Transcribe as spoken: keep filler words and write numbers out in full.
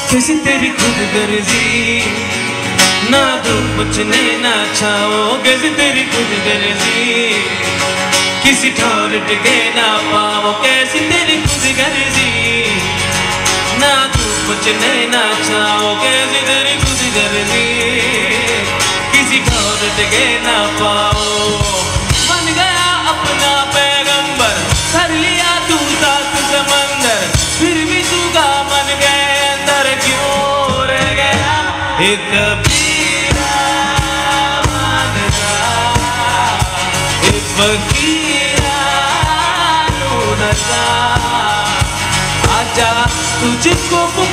कैसी तेरी खुद गर्जी, ना धूप बचने ना छाओ, कैसी तेरी खुद गर्जी, किसी ठौर टिके ना पाओ, कैसी तेरी खुद गर्जी, ना धूप बचने ना छाओ, कैसी तेरी खुद गर्जी, किसी ठौर टिके ना पाओ। बन गया अपना पैगंबर, कर लिया तू सात समंदर, फिर भी तू का मन गए अंदर क्यों रह गया एक कबीरा मानता, एक फकीरा नूनता। आजा तुझको